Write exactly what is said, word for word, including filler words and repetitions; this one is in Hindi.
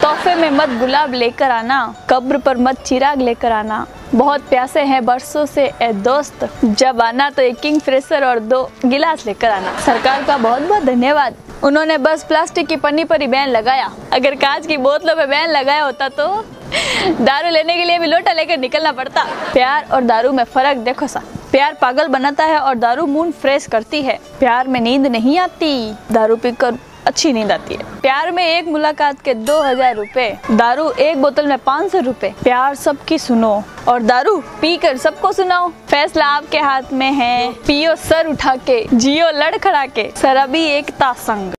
तोहफे में मत गुलाब लेकर आना, कब्र पर मत चिराग लेकर आना, बहुत प्यासे हैं बरसों से ए दोस्त, जब आना तो एक किंग फ्रेशर और दो गिलास लेकर आना। सरकार का बहुत बहुत धन्यवाद, उन्होंने बस प्लास्टिक की पन्नी पर ही बैन लगाया। अगर कांच की बोतलों पे बैन लगाया होता तो दारू लेने के लिए भी लोटा लेकर निकलना पड़ता। प्यार और दारू में फर्क देखो सा, प्यार पागल बनाता है और दारू मूड फ्रेश करती है। प्यार में नींद नहीं आती, दारू पीकर अच्छी नींद आती है। प्यार में एक मुलाकात के दो हजार रुपए, दारू एक बोतल में पाँच सौ रुपए। प्यार सबकी सुनो और दारू पीकर सबको सुनाओ। फैसला आपके हाथ में है, पियो सर उठा के, जियो लड़खड़ा के, शराबी एकता संग।